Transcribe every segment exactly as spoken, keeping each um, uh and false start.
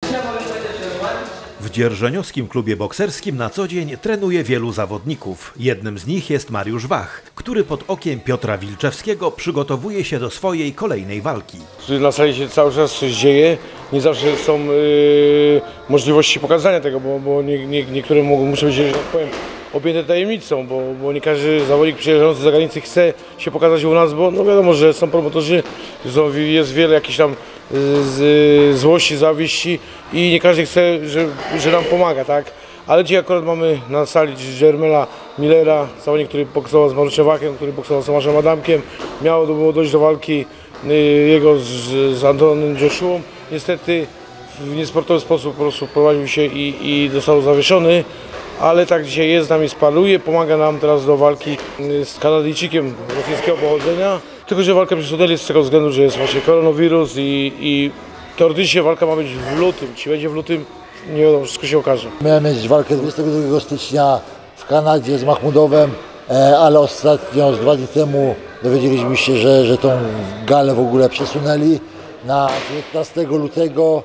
W dzierżoniowskim klubie bokserskim na co dzień trenuje wielu zawodników. Jednym z nich jest Mariusz Wach, który pod okiem Piotra Wilczewskiego przygotowuje się do swojej kolejnej walki. Na sali się cały czas coś dzieje, nie zawsze są yy, możliwości pokazania tego, bo, bo nie, nie, niektóre mogą, muszą być, że tak powiem, objęte tajemnicą, bo, bo nie każdy zawodnik przyjeżdżający z zagranicy chce się pokazać u nas, bo no wiadomo, że są promotorzy, jest wiele jakichś tam z, złości, zawiści i nie każdy chce, że, że nam pomaga, tak? Ale dzisiaj akurat mamy na sali Jermela Millera, zawodnik, który boksował z Mariuszem Wachem, który boksował z Tomaszem Adamkiem. Miało było dojść do walki jego z, z Antonem Joshuą. Niestety w niesportowy sposób po prostu prowadził się i, i został zawieszony. Ale tak dzisiaj jest, z nami sparuje, pomaga nam teraz do walki z Kanadyjczykiem rosyjskiego pochodzenia. Tylko że walkę przesunęli z tego względu, że jest właśnie koronawirus i, i teoretycznie walka ma być w lutym. Czy będzie w lutym, nie wiadomo, wszystko się okaże. Miałem mieć walkę dwudziestego drugiego stycznia w Kanadzie z Mahmudowem, ale ostatnio, z dwa dni temu dowiedzieliśmy się, że, że tą galę w ogóle przesunęli na dziewiętnastego lutego.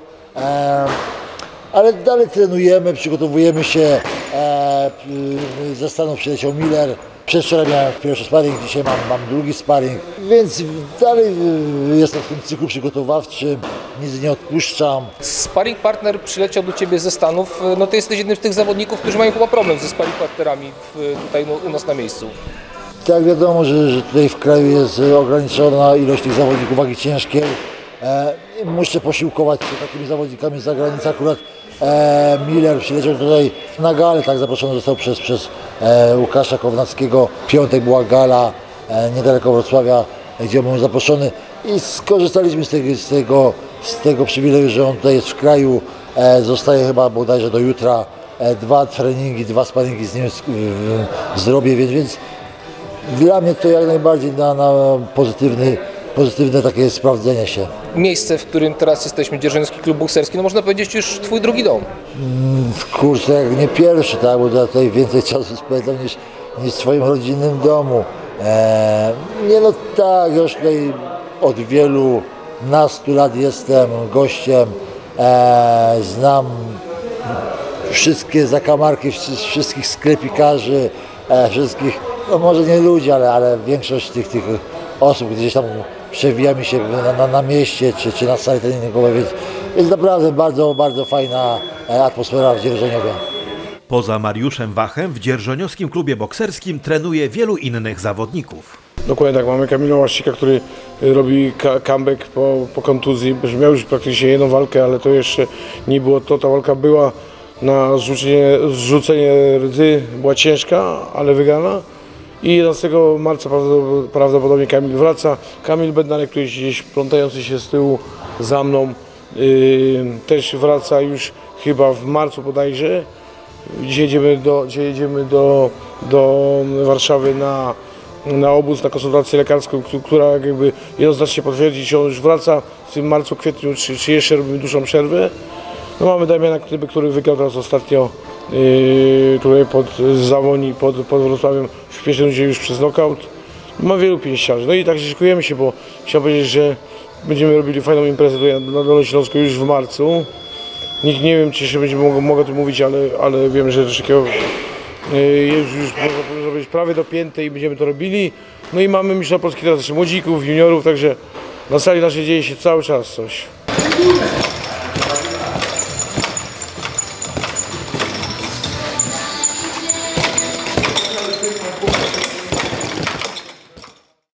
Ale dalej trenujemy, przygotowujemy się, e, ze Stanów przyleciał Miller, przedwczoraj miałem pierwszy sparring, dzisiaj mam, mam drugi sparring, więc dalej jestem w tym cyklu przygotowawczym, nic nie odpuszczam. Sparring partner przyleciał do Ciebie ze Stanów, no Ty jesteś jednym z tych zawodników, którzy mają chyba problem ze sparring partnerami w, tutaj no, u nas na miejscu. Tak, wiadomo, że, że tutaj w kraju jest ograniczona ilość tych zawodników wagi ciężkiej. E, muszę posiłkować się takimi zawodnikami z zagranicy. Akurat e, Miller przyleciał tutaj na galę, tak zaproszony został przez, przez e, Łukasza Kownackiego. W piątek była gala e, niedaleko Wrocławia, gdzie był zaproszony i skorzystaliśmy z tego, z tego, z tego przywileju, że on tutaj jest w kraju. E, zostaje chyba bodajże do jutra. E, dwa treningi, dwa sparingi z nim e, zrobię, więc, więc dla mnie to jak najbardziej na, na pozytywny pozytywne takie sprawdzenie się. Miejsce, w którym teraz jesteśmy, Dzierżoniowski Klub Bokserski, no można powiedzieć już Twój drugi dom. Mm, kurczę, jak nie pierwszy, tak, bo ja tutaj więcej czasu spędzam niż, niż w swoim rodzinnym domu. Eee, nie no tak, już tutaj od wielu nastu lat jestem gościem, eee, znam wszystkie zakamarki, wszystkich sklepikarzy, e, wszystkich, no może nie ludzi, ale, ale większość tych, tych osób gdzieś tam przewijamy się na, na, na mieście czy, czy na sali treningowej, więc jest naprawdę bardzo, bardzo fajna atmosfera w Dzierżoniowie. Poza Mariuszem Wachem w dzierżoniowskim klubie bokserskim trenuje wielu innych zawodników. Dokładnie tak, mamy Kamila Łaszczyka, który robi comeback po, po kontuzji. Miał już praktycznie jedną walkę, ale to jeszcze nie było to. Ta walka była na zrzucenie, zrzucenie rdzy, była ciężka, ale wygrana. I jedenastego marca prawdopodobnie Kamil wraca. Kamil Bednarek, który gdzieś plątający się z tyłu za mną, yy, też wraca już chyba w marcu bodajże. Dzisiaj jedziemy do, dzisiaj jedziemy do, do Warszawy na, na obóz, na konsultację lekarską, która jakby jednoznacznie potwierdzi, że on już wraca w tym marcu, kwietniu, czy, czy jeszcze robimy dłuższą przerwę. No mamy Damiana Knybę, który wygrał teraz ostatnio Yy, tutaj pod Zawoni, pod, pod Wrocławiem w pierwszym rundzie już przez knockout. Ma wielu pięściarzy. No i tak szykujemy się, bo chciałem powiedzieć, że będziemy robili fajną imprezę tutaj na Dolnym Śląsku już w marcu. Nie, nie wiem, czy jeszcze będziemy mogli, mogę tu mówić, ale, ale wiem, że coś takiego yy, już, już można zrobić prawie dopięte i będziemy to robili. No i mamy mistrza Polski teraz jeszcze młodzików, juniorów, także na sali naszej dzieje się cały czas coś.